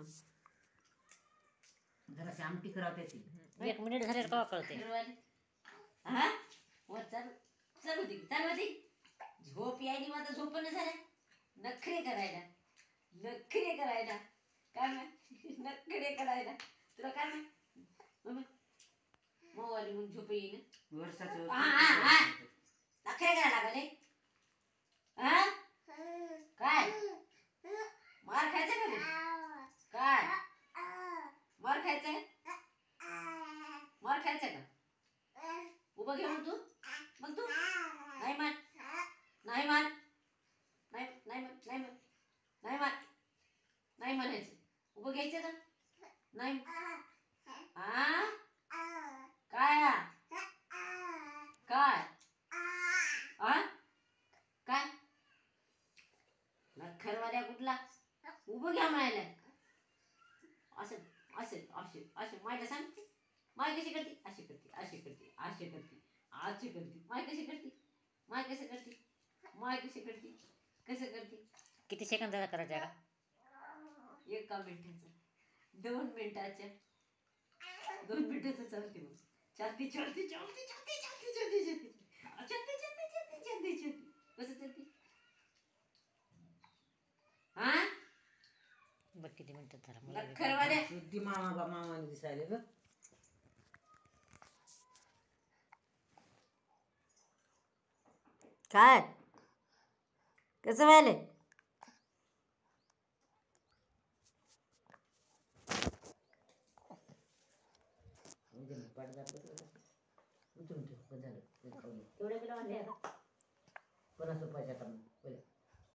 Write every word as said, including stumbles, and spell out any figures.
जरा शामटी करावते ती एक मिनिट झाले का कळते हा वर चालू चालू दे चालू दे झोप यायली माझं झोपणं झालं नखरे करायला नखरे करायला काय माहित नखरे करायला तुला काय माहित मोबाईल मग झोप येईन वर्षाचं नखरे करायला लागले हा काय मार खायचा का मग? काय मार खायचा मार खायचा का उभं घे मग तू मग तू नाही मान नाही मान नाही नाही मान नाही मान नाही मान नाही म्हणायचं उभं घ्यायचं का नाही हा काय काय हा काय नखरवाल्या कुठला उभं घ्या म्हणायला असं असं असे असे मायला सांगते माय कशी करते अशी करते अशी करते अशी करते अशी करते माय कशी करते माय कसं करते माय कशी करते कसं करते किती सेकंदाचा करायचा का एका मिनिटाचा दोन मिनिटाच्या दोन मिनिटाचं चालते मग चालते चालते चालते चालते चालते चालते चालते चालते चालते चालते चालते चालते कसं चालते हा बघ किती मिनिटात झाला मला नखरवाल्या शुद्धी मामा बा मामाने दिसायले ग काय कसं व्हायले पडदा उचलून ठेव झालं केवढे किलो आणले आता पन्नास रुपयाच्या कमी